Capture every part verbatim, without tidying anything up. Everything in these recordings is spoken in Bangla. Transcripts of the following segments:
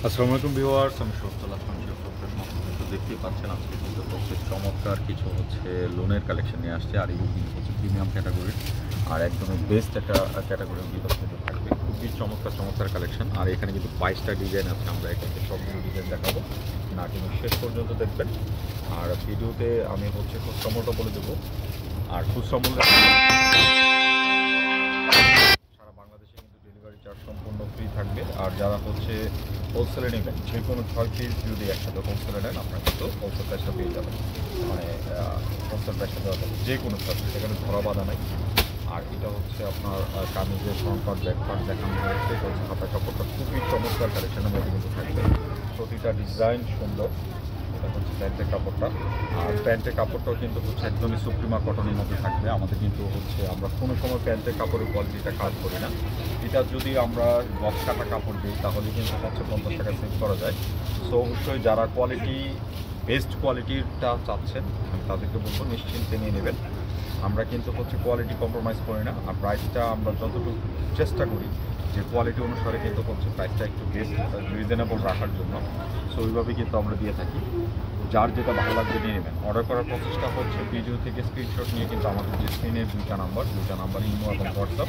আসসালামু আলাইকুম ভিউয়ার্স, আমি শরফুল হাসান শরফুলের মতো কিন্তু দেখতেই পাচ্ছেন আজকে কিন্তু হচ্ছে চমৎকার কিছু হচ্ছে লোনের কালেকশন নিয়ে আসছে। আর এগুলো কিন্তু হচ্ছে প্রিমিয়াম ক্যাটাগরির আর একদমই বেস্ট একটা ক্যাটাগরির ভিতর কিন্তু থাকবে। খুবই চমৎকার চমৎকার কালেকশন। আর এখানে কিন্তু বাইশটা ডিজাইন আছে, আমরা একে একে সবগুলো ডিজাইন দেখাবো না, কিন্তু শেষ পর্যন্ত দেখবেন। আর ভিডিওতে আমি হচ্ছে খুচরা মূল্যটা বলে দেবো। আর খুচরা মূল্য সারা বাংলাদেশে কিন্তু ডেলিভারি চার্জ সম্পূর্ণ ফ্রি থাকবে। আর যারা হচ্ছে হোলসেলে নেবেন, যে কোনো ছয় পিস যদি একসাথে হোলসেলে নেন, আপনারা কিন্তু হোলসেল প্রাইসটা পেয়ে যাবেন। মানে হোলসেল প্রাইসটা দেওয়া যাবে যে কোনো ছয় পিস, সেখানে ধরা বাঁধা নাই। আর এটা হচ্ছে আপনার কামিজের ফ্রন্ট পার্ট ব্যাক পার্ট দেখানো হয়েছে। এটা হচ্ছে হাতার কাপড়টা খুবই চমৎকার কালেকশনের মধ্যে কিন্তু থাকবে। প্রতিটা ডিজাইন সুন্দর। এটা হচ্ছে প্যান্টের কাপড়টা। আর প্যান্টের কাপড়টাও কিন্তু হচ্ছে একদমই সুপ্রিমা কটনের মধ্যে থাকবে। আমাদের কিন্তু হচ্ছে আমরা কোনো সময় প্যান্টের কাপড়ের কোয়ালিটিটা কাজ করি না। এটা যদি আমরা বক্স কাটা কাপড় দিই তাহলে কিন্তু হচ্ছে পঞ্চাশ টাকা সেভ করা যায়। সো অবশ্যই যারা কোয়ালিটি বেস্ট কোয়ালিটিটা চাচ্ছেন, আমি তাদেরকে বলবো নিশ্চিন্তে নিয়ে নেবেন। আমরা কিন্তু হচ্ছে কোয়ালিটি কম্প্রোমাইজ করি না। আর প্রাইসটা আমরা যতটুকু চেষ্টা করি যে কোয়ালিটি অনুসারে কিন্তু হচ্ছে প্রাইসটা একটু বেস্ট রিজনেবল রাখার জন্য। সো ওইভাবে কিন্তু আমরা দিয়ে থাকি। যার যেটা ভালো লাগবে নিয়ে নেবেন। অর্ডার করার প্রসেসটা হচ্ছে ভিডিও থেকে স্ক্রিনশট নিয়ে কিন্তু আমাদের যে স্ক্রিনের দুইটা নাম্বার দুইটা নাম্বার ইমো এবং হোয়াটসঅ্যাপ,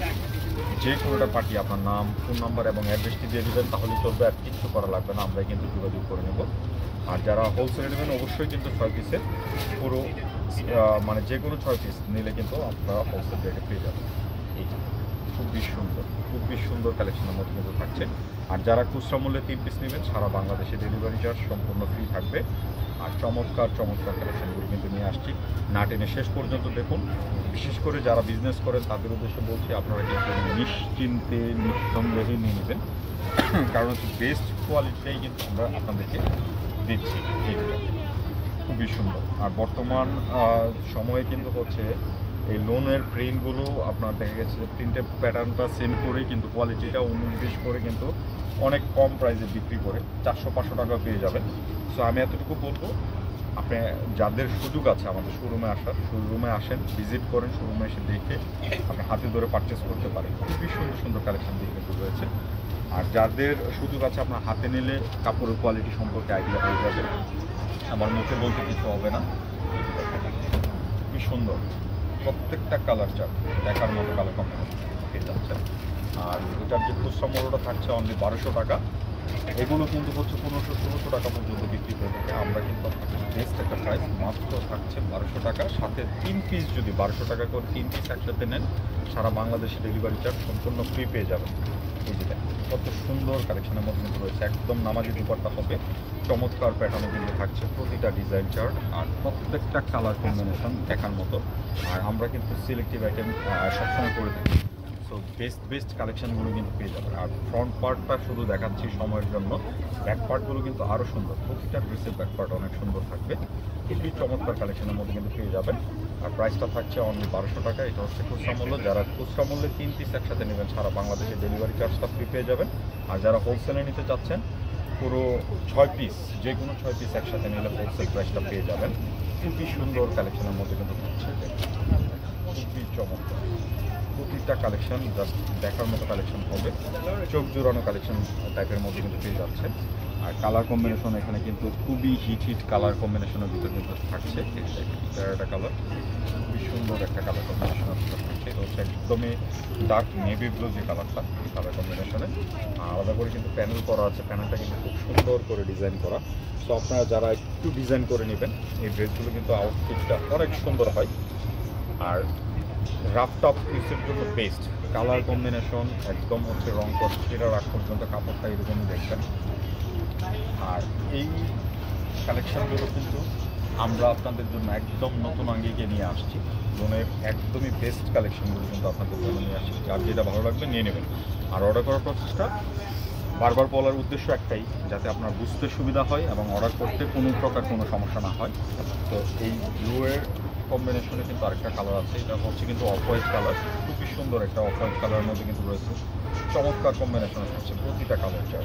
যে কোনোটা পাঠিয়ে আপনার নাম, ফোন নাম্বার এবং অ্যাড্রেসটি দিয়ে দেবেন, তাহলে চলবে। আর কিছু করা লাগবে না, আমরাই কিন্তু যোগাযোগ করে নেব। আর যারা হোলসেলে নেবেন অবশ্যই কিন্তু ছয় পিসের পুরো মানে যে কোনো ছয় পিস নিলে কিন্তু আপনারা হোলসেল রেটে পেয়ে যাবেন। এইটা খুবই সুন্দর, খুবই সুন্দর কালেকশনের মধ্যে কিন্তু থাকছে। আর যারা খুচরা মূল্যে তিন পিস নেবেন, সারা বাংলাদেশে ডেলিভারি চার্জ সম্পূর্ণ ফ্রি থাকবে। আর চমৎকার চমৎকার কালেকশনগুলো কিন্তু নিয়ে আসছি, না টেনে শেষ পর্যন্ত দেখুন। বিশেষ করে যারা বিজনেস করেন তাদের উদ্দেশ্যে বলছি, আপনারা কিন্তু নিশ্চিন্তে নিঃসন্দেহে নিয়ে নেবেন। কারণ হচ্ছে বেস্ট কোয়ালিটিটাই কিন্তু আমরা আপনাদেরকে দিচ্ছি। এইগুলো খুবই সুন্দর। আর বর্তমান সময়ে কিন্তু হচ্ছে এই লোনের প্রিন্টগুলো আপনার দেখা গেছে যে প্রিন্টের প্যাটার্নটা সেম করে কিন্তু কোয়ালিটিটা উনিশ বিশ করে কিন্তু অনেক কম প্রাইসে বিক্রি করে চারশো পাঁচশো টাকা পেয়ে যাবেন। সো আমি এতটুকু বলবো, আপনি যাদের সুযোগ আছে আমাদের শোরুমে আসার, শোরুমে আসেন, ভিজিট করেন, শোরুমে এসে দেখে আপনি হাতে ধরে পারচেস করতে পারেন। খুবই সুন্দর সুন্দর কালেকশন দিয়ে কিন্তু রয়েছে। আর যাদের সুযোগ আছে, আপনার হাতে নিলে কাপড়ের কোয়ালিটি সম্পর্কে আইডিয়া হয়ে যাবে। আমার মুখে বলতে কিছু হবে না। খুবই সুন্দর, প্রত্যেকটা কালার চার্ট দেখার মতো কালার কম্বিনেশন পেয়ে যাচ্ছে। আর এটার যে খুচরা মূল্যটা থাকছে অনলি বারোশো টাকা। এগুলো কিন্তু হচ্ছে পনেরোশো ষোলোশো টাকা পর্যন্ত বিক্রি করে থাকে। আমরা কিন্তু আপনাকে বেস্ট একটা প্রাইস মাত্র থাকছে বারোশো টাকা। সাথে তিন পিস যদি বারোশো টাকা করে তিন পিস একসাথে নেন, সারা বাংলাদেশে ডেলিভারি চার্জ সম্পূর্ণ ফ্রি পেয়ে যাবেন। এই যেটা কত সুন্দর কালেকশনের মধ্যে কিন্তু রয়েছে, একদম নামাজি দুপাট্টা হবে, চমৎকার প্যাটার্নে কিন্তু থাকছে প্রতিটা ডিজাইন চার্ট। আর প্রত্যেকটা কালার কম্বিনেশন দেখার মতো। আর আমরা কিন্তু সিলেক্টিভ আইটেম সবসময় করে থাকি। সো বেস্ট বেস্ট কালেকশনগুলো কিন্তু পেয়ে যাবেন। আর ফ্রন্ট পার্টটা শুধু দেখাচ্ছি সময়ের জন্য, ব্যাক পার্টগুলো কিন্তু আরও সুন্দর। প্রতিটা ড্রেসের ব্যাক পার্ট অনেক সুন্দর থাকবে। খুবই চমৎকার কালেকশনের মধ্যে কিন্তু পেয়ে যাবেন। আর প্রাইসটা থাকছে অনলি বারোশো টাকা। এটা হচ্ছে খুচরা মূল্য। যারা খুচরা মূল্যে তিন পিস একসাথে নেবেন, সারা বাংলাদেশে ডেলিভারি চার্জটা ফ্রি পেয়ে যাবেন। আর যারা হোলসেলে নিতে চাচ্ছেন, পুরো ছয় পিস যে কোনো ছয় পিস একসাথে নিলে হোলসেল প্রাইসটা পেয়ে যাবেন। খুবই সুন্দর কালেকশনের মধ্যে কিন্তু থাকছে, খুবই চমৎকার। প্রতিটা কালেকশন জাস্ট দেখার মতো কালেকশন হবে, চোখ জোড়ানো কালেকশন টাইপের মধ্যে কিন্তু পেয়ে যাচ্ছে। আর কালার কম্বিনেশন এখানে কিন্তু খুবই হিট হিট কালার কম্বিনেশনের ভিতরে কিন্তু থাকছে। এটা একটা কালার, খুবই সুন্দর একটা কালার কম্বিনেশনের ভিতরে থাকছে। এটা হচ্ছে একদমই ডার্ক নেভি ব্লু যে কালারটা, এই কালার কম্বিনেশনে আলাদা করে কিন্তু প্যানেল করা আছে। প্যানেলটা কিন্তু খুব সুন্দর করে ডিজাইন করা। সো আপনারা যারা একটু ডিজাইন করে নেবেন, এই ড্রেসগুলো কিন্তু আউটফিটটা অনেক সুন্দর হয়। আর রাফ টপ ইউজের জন্য বেস্ট কালার কম্বিনেশন, একদম হচ্ছে রং কস্টিরা রাখ পর্যন্ত কাপড়টা এরকমই দেখবেন। আর এই কালেকশানগুলো কিন্তু আমরা আপনাদের জন্য একদম নতুন আঙ্গিকে নিয়ে আসছি। লোনের একদমই বেস্ট কালেকশনগুলো কিন্তু আপনাদের জন্য নিয়ে আসছি। যার যেটা ভালো লাগবে নিয়ে নেবেন। আর অর্ডার করার প্রসেসটা বারবার বলার উদ্দেশ্য একটাই, যাতে আপনার বুঝতে সুবিধা হয় এবং অর্ডার করতে কোনো প্রকার কোনো সমস্যা না হয়। তো এই ব্লুয়ের কম্বিনেশনে কিন্তু আরেকটা কালার আছে, এটা হচ্ছে কিন্তু অফ হোয়াইট কালার। খুবই সুন্দর একটা অফ হোয়াইট কালারের মধ্যে কিন্তু রয়েছে, চমৎকার কম্বিনেশন হচ্ছে প্রতিটা কালার চার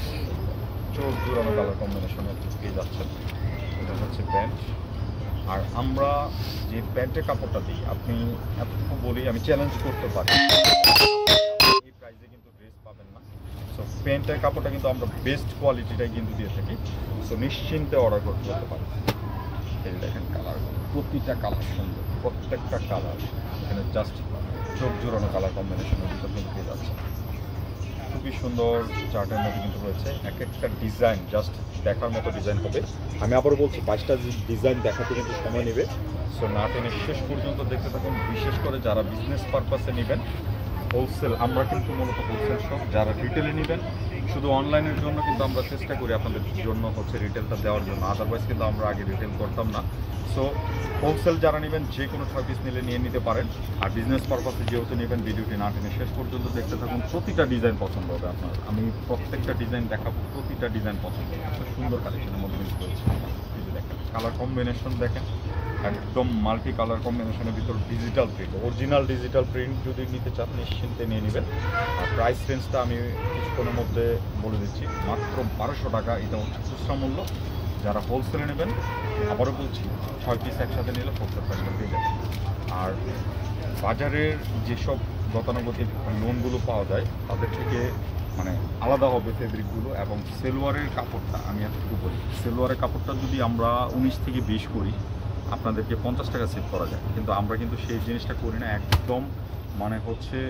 চোখ জোড়ানো কালার কম্বিনেশনে পেয়ে যাচ্ছেন। এটা হচ্ছে প্যান্ট। আর আমরা যে প্যান্টের কাপড়টা দিই, আপনি এতটুকু বলি, আমি চ্যালেঞ্জ করতে পারি এই প্রাইসে কিন্তু ড্রেস পাবেন না। সো প্যান্টের কাপড়টা কিন্তু আমরা বেস্ট কোয়ালিটিটাই কিন্তু দিয়ে থাকি। সো নিশ্চিন্তে অর্ডার করতে করতে পারেন। এই দেখেন কালার, প্রতিটা কালার সুন্দর, প্রত্যেকটা কালার এখানে জাস্ট চোখ জোড়ানো কালার কম্বিনেশনের ভিতর কিন্তু পেয়ে যাচ্ছে। খুবই সুন্দর চার্টের মধ্যে কিন্তু রয়েছে, এক একটা ডিজাইন জাস্ট দেখার মতো ডিজাইন হবে। আমি আবারও বলছি বাইশটা ডিজাইন দেখাতে কিন্তু সময় নেবে। সো না টেনে শেষ পর্যন্ত দেখতে থাকুন। বিশেষ করে যারা বিজনেস পারপাসে নেবেন, হোলসেল, আমরা কিন্তু মূলত হোলসেল শপ, যারা রিটেলে নেবেন শুধু অনলাইনের জন্য কিন্তু আমরা চেষ্টা করি আপনাদের জন্য হচ্ছে রিটেলটা দেওয়ার জন্য, আদারওয়াইজ কিন্তু আমরা আগে রিটেল করতাম না। সো হোলসেল যারা নেবেন যে কোনো ছয় পিস নিলে নিয়ে নিতে পারেন। আর বিজনেস পারপাসে যেহেতু নেবেন ভিডিওটি না টেনে শেষ পর্যন্ত দেখতে থাকুন। প্রতিটা ডিজাইন পছন্দ হবে আপনার, আমি প্রত্যেকটা ডিজাইন দেখাবো, প্রতিটা ডিজাইন পছন্দ হবে। এত সুন্দর কালেকশনের মধ্যে মিক্স করেছি। দেখেন কালার কম্বিনেশন দেখেন, একদম মাল্টি কালার কম্বিনেশনের ভিতর digital print, original digital print যদি নিতে চান নিশ্চিন্তে নিয়ে নেবেন। আর প্রাইস রেঞ্জটা আমি কিছুক্ষণের মধ্যে বলে দিচ্ছি, মাত্র বারোশো টাকা। এটা হচ্ছে খুচরা মূল্য। যারা হোলসেলে নেবেন আবারও বলছি ছয় পিস একসাথে নিলে হোলসেল প্রাইসটা পেয়ে যাবে। আর বাজারের যেসব গতানুগতিক লোনগুলো পাওয়া যায় তাদের থেকে মানে আলাদা হবে ফেব্রিকগুলো, এবং সেলোয়ারের কাপড়টা আমি এতটুকু বলি, সেলোয়ারের কাপড়টা যদি আমরা উনিশ থেকে বিশ করি আপনাদেরকে পঞ্চাশ টাকা সেভ করা যায়, কিন্তু আমরা কিন্তু সেই জিনিসটা করি না। একদম মানে হচ্ছে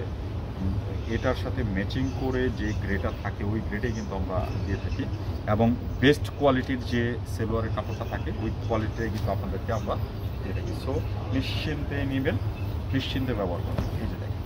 এটার সাথে ম্যাচিং করে যে গ্রেটা থাকে ওই গ্রেডে কিন্তু আমরা দিয়ে থাকি, এবং বেস্ট কোয়ালিটির যে সেলোয়ারের কাপড়টা থাকে ওই কোয়ালিটিটাই কিন্তু আপনাদেরকে আমরা দিয়ে থাকি। সো নিশ্চিন্তে নেবেন, নিশ্চিন্তে ব্যবহার করবেন। এই যে দেখেন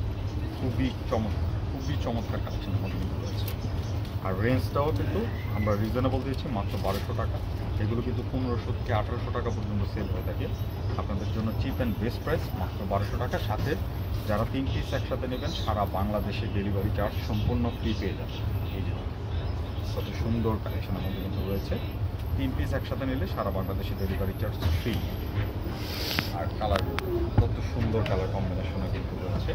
খুবই চমৎকার, খুবই চমৎকার কালেকশনের মধ্যে কিন্তু রয়েছে। আর রেঞ্জটাও কিন্তু আমরা রিজনেবল দিয়েছি, মাত্র বারোশো টাকা। এগুলো কিন্তু পনেরোশো থেকে আঠারোশো টাকা পর্যন্ত সেল হয়ে থাকে। আপনাদের জন্য চিপ অ্যান্ড বেস্ট প্রাইস মাত্র বারোশো টাকা। সাথে যারা তিন পিস একসাথে নেবেন সারা বাংলাদেশে ডেলিভারি চার্জ সম্পূর্ণ ফ্রি পেয়ে যাবেন। এই যে কত সুন্দর কালেকশনের মধ্যে কিন্তু রয়েছে, তিন পিস একসাথে নিলে সারা বাংলাদেশে ডেলিভারি চার্জ ফ্রি। আর কালার কত সুন্দর কালার কম্বিনেশনে কিন্তু রয়েছে,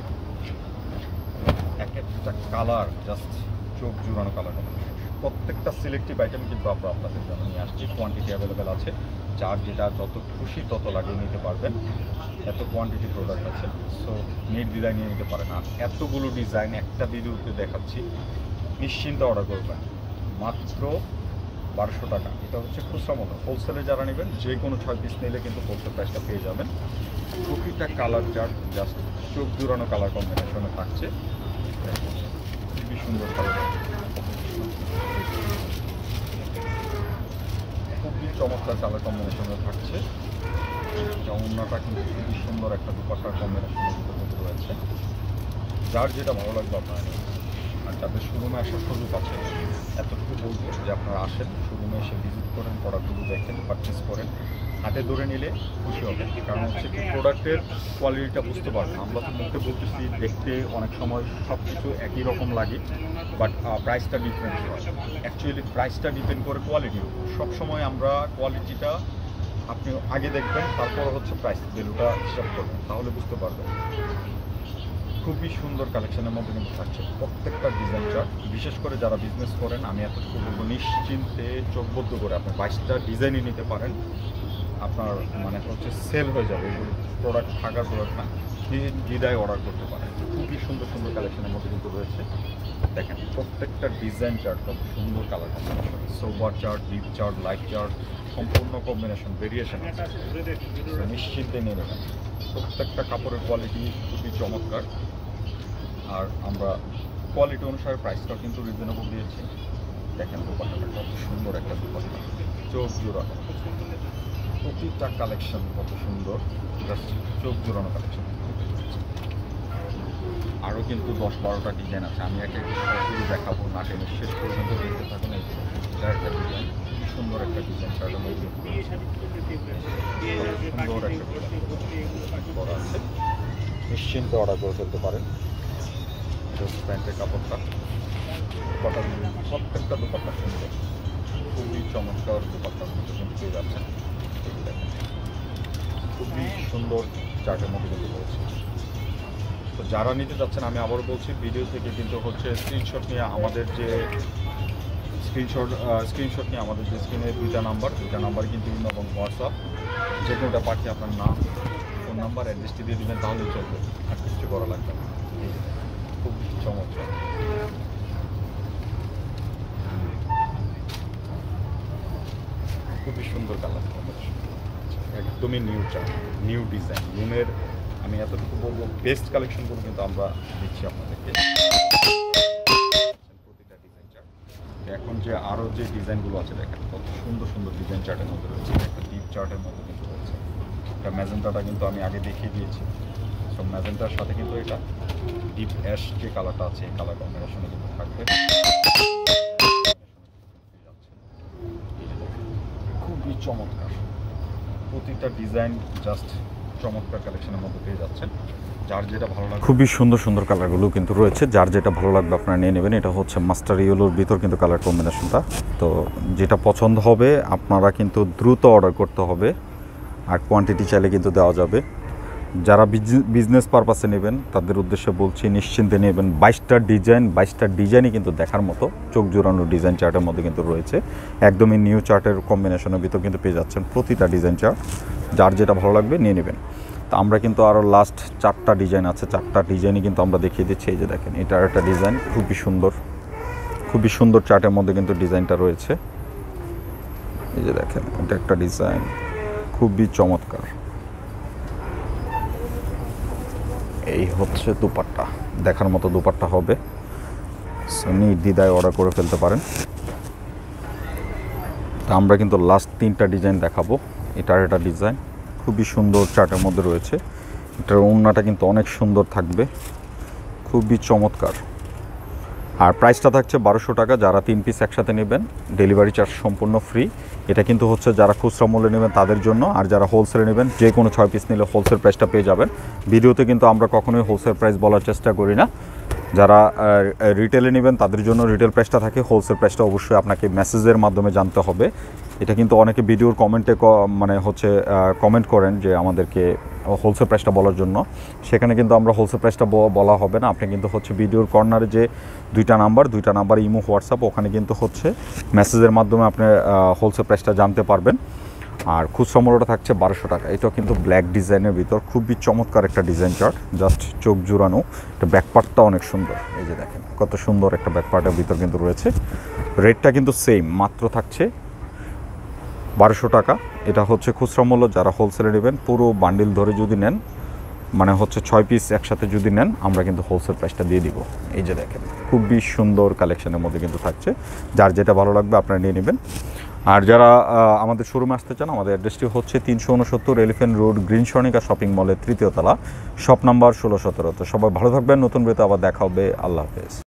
এক একটা কালার জাস্ট চোখ জুড়ানো কালার কম্বিনেশন। প্রত্যেকটা সিলেক্টিভ আইটেম কিন্তু আমরা আপনাদের জন্য নিয়ে আসছি, কোয়ান্টিটি অ্যাভেলেবেল আছে। যার যেটা যত খুশি তত লাগিয়ে নিতে পারবেন, এত কোয়ান্টিটি প্রোডাক্ট আছে। সো নির্দ্বিধায় নিয়ে নিতে পারেন। আর এতগুলো ডিজাইন একটা ভিডিওতে দেখাচ্ছি, নিশ্চিন্তে অর্ডার করবেন। মাত্র বারোশো টাকা, এটা হচ্ছে খুচরা মূল্য। হোলসেলে যারা নেবেন যে কোনো ছয় পিস নিলে কিন্তু হোলসেল প্রাইসটা পেয়ে যাবেন। প্রতিটা কালার চার্ট জাস্ট চোখ জুড়ানো কালার কম্বিনেশনে থাকছে, খুবই সুন্দর কালার, খুবই চমৎকার কালার কম্বিনেশনে থাকছে। অন্যটা কিন্তু খুবই সুন্দর একটা দুপাট্টার কম্বিনেশনের ভিতরে রয়েছে। যার যেটা ভালো লাগবে আপনারা নেবেন। আর যাদের শোরুমে আসার সুযোগ আছে এতটুকু বলবো যে আপনারা আসেন, শোরুমে এসে ভিজিট করেন, প্রোডাক্টগুলো দেখেন, পারচেস করেন, হাতে ধরে নিলে খুশি হবেন। কারণ হচ্ছে কি প্রোডাক্টের কোয়ালিটিটা বুঝতে পারবেন। আমরা তো মুখে বলতেছি, দেখতে অনেক সময় সব কিছু একই রকম লাগে, বাট প্রাইসটা ডিফারেন্স হয়। অ্যাকচুয়ালি প্রাইসটা ডিপেন্ড করে কোয়ালিটির উপর। সবসময় আমরা কোয়ালিটিটা আপনি আগে দেখবেন, তারপর হচ্ছে প্রাইস ভ্যালুটা হিসাব করবেন, তাহলে বুঝতে পারবেন। খুবই সুন্দর কালেকশনের মধ্যে কিন্তু থাকছে প্রত্যেকটা ডিজাইন চার্ট। বিশেষ করে যারা বিজনেস করেন আমি এতটুকু বলবো, নিশ্চিন্তে চোখবদ্ধ করে আপনি বাইশটা ডিজাইনই নিতে পারেন। আপনার মানে হচ্ছে সেল হয়ে যাবে, এগুলো প্রোডাক্ট থাকার প্রোডাক্ট না, দ্বিধায় অর্ডার করতে পারেন। খুবই সুন্দর সুন্দর কালেকশনের মধ্যে কিন্তু রয়েছে। দেখেন প্রত্যেকটা ডিজাইন চার্ট কত সুন্দর colour combination, sober chart, deep chart, light chart, সম্পূর্ণ কম্বিনেশন ভেরিয়েশন আছে। নিশ্চিন্তে নিয়ে নেবেন। প্রত্যেকটা কাপড়ের কোয়ালিটি খুবই চমৎকার। আর আমরা কোয়ালিটি অনুসারে প্রাইসটাও কিন্তু রিজনেবল দিয়েছি। দেখেন দোপাট্টাটা কত সুন্দর একটা দোপাট্টা, চোখ জোড়ানো, প্রতিটা কালেকশন কত সুন্দর, জাস্ট চোখ জোড়ানো কালেকশন। আরও কিন্তু দশ বারোটা ডিজাইন আছে, আমি একে একে সবগুলো দেখাবো না, টেনে শেষ পর্যন্ত দেখতে থাকুন। এই এটা একটা ডিজাইন, খুব সুন্দর একটা ডিজাইন, শার্টের মধ্যে সুন্দর একটা করা আছে। নিশ্চিন্তে অর্ডার করে ফেলতে পারেন। প্যান্টের কাপড়টা, দুপাট্টা, প্রত্যেকটা দুপাট্টা সুন্দর, খুবই চমৎকার দুপাট্টার মধ্যে কিন্তু পেয়ে যাচ্ছেন। খুবই সুন্দর চার্টের মধ্যে কিন্তু রয়েছে। তো যারা নিতে যাচ্ছেন আমি আবারও বলছি, ভিডিও থেকে কিন্তু হচ্ছে স্ক্রিনশট নিয়ে আমাদের যে স্ক্রিনশট স্ক্রিনশট নিয়ে আমাদের যে স্ক্রিনের দুইটা নাম্বার, দুইটা নাম্বার কিন্তু ইমেল এবং হোয়াটসঅ্যাপ, যে কোনোটা পাঠিয়ে আপনার নাম, ফোন নাম্বার, অ্যাড্রেসটি দিয়ে দেবেন, তাহলেই চলবে, আর কিছু করা লাগবে না। খুব চমৎকার, খুবই সুন্দর কালার কম্বিনেশন, একদমই নিউ চার্ট, নিউ ডিজাইন। লুনের আমি এতটুকু বলবো বেস্ট কালেকশনগুলো কিন্তু আমরা দিচ্ছি আপনাদেরকে প্রতিটা ডিজাইন চার্ট। এখন যে আরও যে ডিজাইনগুলো আছে দেখেন কত সুন্দর সুন্দর ডিজাইন চার্টের মধ্যে রয়েছে, একটা ডিপ চার্টের মধ্যে কিন্তু রয়েছে। এটা ম্যাজেন্টাটা কিন্তু আমি আগে দেখিয়ে দিয়েছি। সো ম্যাজেন্টার সাথে কিন্তু এটা ডিপ অ্যাশ যে কালারটা আছে এই কালার কম্বিনেশনে কিন্তু থাকবে, খুবই চমৎকার। প্রতিটা ডিজাইন জাস্ট চমৎকার কালেকশনের মধ্যে পেয়ে যাচ্ছেন। যার যেটা ভালো লাগবে, খুবই সুন্দর সুন্দর কালারগুলো কিন্তু রয়েছে, যার যেটা ভালো লাগবে আপনারা নিয়ে নেবেন। এটা হচ্ছে মাস্টার ইয়েলোর ভিতর কিন্তু কালার কম্বিনেশনটা, তো যেটা পছন্দ হবে আপনারা কিন্তু দ্রুত অর্ডার করতে হবে, আর কোয়ান্টিটি চাইলে কিন্তু দেওয়া যাবে। যারা বিজনেস পারপাসে নেবেন তাদের উদ্দেশ্যে বলছি নিশ্চিন্তে নেবেন। বাইশটা ডিজাইন বাইশটা ডিজাইনই কিন্তু দেখার মতো, চোখ জোড়ানো ডিজাইন চার্টের মধ্যে কিন্তু রয়েছে, একদমই নিউ চার্টের কম্বিনেশনের ভিতর কিন্তু পেয়ে যাচ্ছেন প্রতিটা ডিজাইন চার্ট। যার যেটা ভালো লাগবে নিয়ে নেবেন। তো আমরা কিন্তু আরও লাস্ট চারটা ডিজাইন আছে, চারটা ডিজাইনই কিন্তু আমরা দেখিয়ে দিচ্ছি। এই যে দেখেন এটার একটা ডিজাইন খুবই সুন্দর, খুবই সুন্দর চার্টের মধ্যে কিন্তু ডিজাইনটা রয়েছে। এই যে দেখেন এটা একটা ডিজাইন খুবই চমৎকার। এই হচ্ছে দুপাট্টা, দেখার মতো দুপাট্টা হবে, নির্দ্বিধায় অর্ডার করে ফেলতে পারেন। তা আমরা কিন্তু লাস্ট তিনটা ডিজাইন দেখাবো। এটার একটা ডিজাইন খুবই সুন্দর চার্টের মধ্যে রয়েছে, এটার ওড়নাটা কিন্তু অনেক সুন্দর থাকবে, খুবই চমৎকার। আর প্রাইসটা থাকছে বারোশো টাকা। যারা তিন পিস একসাথে নেবেন ডেলিভারি চার্জ সম্পূর্ণ ফ্রি। এটা কিন্তু হচ্ছে যারা খুচরা মূল্যে নেবেন তাদের জন্য, আর যারা হোলসেলে নেবেন যে কোনো ছয় পিস নিলে হোলসেল প্রাইসটা পেয়ে যাবেন। ভিডিওতে কিন্তু আমরা কখনোই হোলসেল প্রাইস বলার চেষ্টা করি না। যারা রিটেলে নেবেন তাদের জন্য রিটেল প্রাইসটা থাকে, হোলসেল প্রাইসটা অবশ্যই আপনাকে মেসেজের মাধ্যমে জানতে হবে। এটা কিন্তু অনেকে ভিডিওর কমেন্টে মানে হচ্ছে কমেন্ট করেন যে আমাদেরকে হোলসেল প্রাইসটা বলার জন্য, সেখানে কিন্তু আমরা হোলসেল প্রাইসটা বলা হবে না। আপনি কিন্তু হচ্ছে ভিডিওর কর্নারে যে দুইটা নাম্বার দুইটা নাম্বার ইমো হোয়াটসঅ্যাপ, ওখানে কিন্তু হচ্ছে মেসেজের মাধ্যমে আপনি হোলসেল প্রাইসটা জানতে পারবেন। আর খুচরা মূল্যটা থাকছে বারোশো টাকা। এটাও কিন্তু ব্ল্যাক ডিজাইনের ভিতর খুবই চমৎকার একটা ডিজাইন চার্ট, জাস্ট চোখ জুড়ানো। এটা ব্যাকপার্টটা অনেক সুন্দর, এই যে দেখেন কত সুন্দর একটা ব্যাকপার্টের ভিতর কিন্তু রয়েছে। রেটটা কিন্তু সেম, মাত্র থাকছে বারোশো টাকা। এটা হচ্ছে খুচরা মূল্য। যারা হোলসেলে নেবেন পুরো বান্ডিল ধরে যদি নেন, মানে হচ্ছে ছয় পিস একসাথে যদি নেন, আমরা কিন্তু হোলসেল প্রাইসটা দিয়ে দিব। এই যে দেখেন খুবই সুন্দর কালেকশনের মধ্যে কিন্তু থাকছে, যার যেটা ভালো লাগবে আপনারা নিয়ে নেবেন। আর যারা আমাদের শোরুমে আসতে চান, আমাদের অ্যাড্রেসটি হচ্ছে তিনশো উনসত্তর এলিফ্যান্ট রোড, গ্রিন সনিকা শপিং মলের তৃতীয় তলা, শপ নাম্বার ষোলো সতেরো। তো সবাই ভালো থাকবেন, নতুন ভিডিওতে আবার দেখা হবে। আল্লাহ হাফেজ।